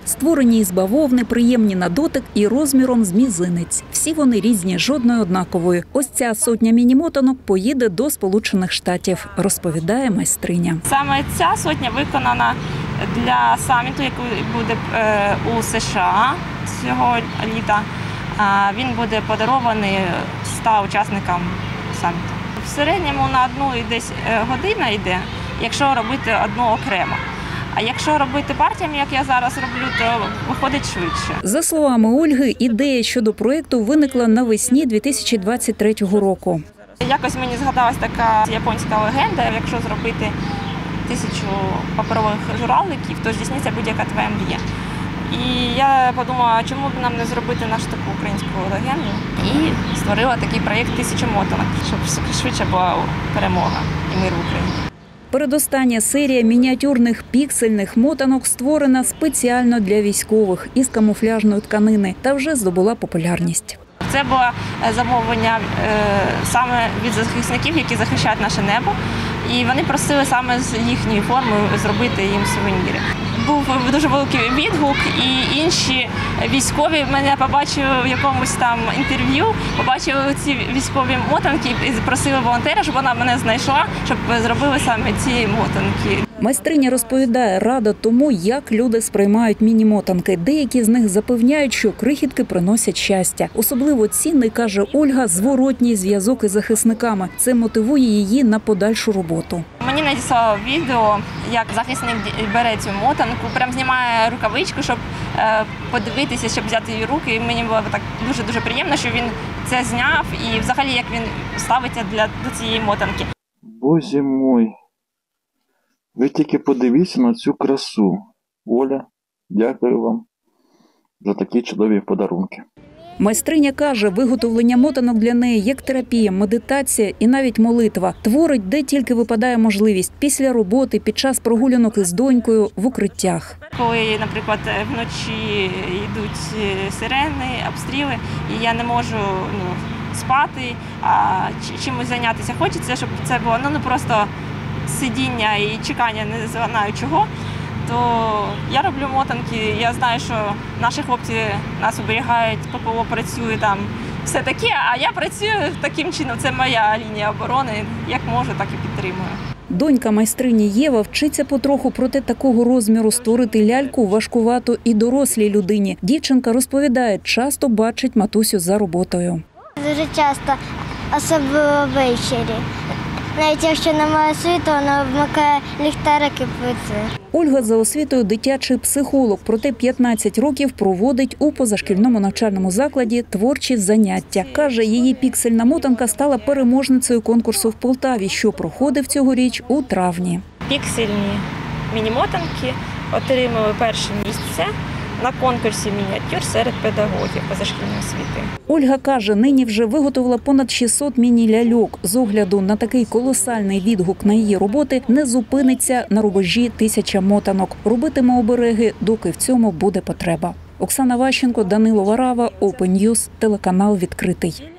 Створені із бавовни, приємні на дотик і розміром з мізинець. Всі вони різні, жодної однакової. Ось ця сотня міні-мотанок поїде до Сполучених Штатів, розповідає майстриня. Саме ця сотня виконана для саміту, який буде у США цього літа. Він буде подарований 100 учасникам саміту. В середньому на одну десь година йде, якщо робити одну окремо. А якщо робити партіями, як я зараз роблю, то виходить швидше. За словами Ольги, ідея щодо проєкту виникла навесні 2023 року. Якось мені згадалась така японська легенда, якщо зробити 1000 паперових журавликів, то здійсниться будь-яка твоя мрія. І я подумала, чому б нам не зробити нашу таку українську легенду. І створила такий проєкт 1000 мотанок, щоб швидше була перемога і мир в Україні. Передостання серія мініатюрних піксельних мотанок створена спеціально для військових із камуфляжної тканини та вже здобула популярність. Це було замовлення саме від захисників, які захищають наше небо. І вони просили саме з їхньої форми зробити їм сувеніри. Був дуже великий відгук, і інші військові мене побачили в якомусь там інтерв'ю, побачили ці військові мотанки і просили волонтера, щоб вона мене знайшла, щоб зробили саме ці мотанки. Майстриня розповідає, рада тому, як люди сприймають міні-мотанки. Деякі з них запевняють, що крихітки приносять щастя. Особливо цінний, каже Ольга, зворотній зв'язок із захисниками. Це мотивує її на подальшу роботу. Мені надіслало відео, як захисник бере цю мотанку, прям знімає рукавичку, щоб подивитися, щоб взяти її руки. І мені було так дуже приємно, що він це зняв і взагалі як він ставиться до цієї мотанки. Боже мой! Ви тільки подивіться на цю красу. Оля, дякую вам за такі чудові подарунки. Майстриня каже, виготовлення мотанок для неї як терапія, медитація і навіть молитва. Творить, де тільки випадає можливість – після роботи, під час прогулянок із донькою, в укриттях. Коли, наприклад, вночі йдуть сирени, обстріли, і я не можу спати, а чимось зайнятися хочеться, щоб це було не просто сидіння і чекання не знаю чого, то я роблю мотанки. Я знаю, що наші хлопці нас оберігають, ППО працює там, все таке, а я працюю таким чином, це моя лінія оборони, як можу, так і підтримую. Донька майстрині Єва вчиться потроху, проте такого розміру створити ляльку важкувато і дорослій людині. Дівчинка розповідає, часто бачить матусю за роботою. Дуже часто, особливо ввечері. Навіть якщо немає світу, вона вмикає ліхтарик і працює. Ольга за освітою дитячий психолог, проте 15 років проводить у позашкільному навчальному закладі творчі заняття. Каже, її піксельна мотанка стала переможницею конкурсу в Полтаві, що проходив цьогоріч у травні. Піксельні міні-мотанки отримали перше місце на конкурсі мініатюр серед педагогів позашкільної освіти. Ольга каже, нині вже виготовила понад 600 міні-ляльок. З огляду на такий колосальний відгук на її роботи не зупиниться на рубежі 1000 мотанок. Робитиме обереги, доки в цьому буде потреба. Оксана Ващенко, Данило Варава, Open News, телеканал «Відкритий».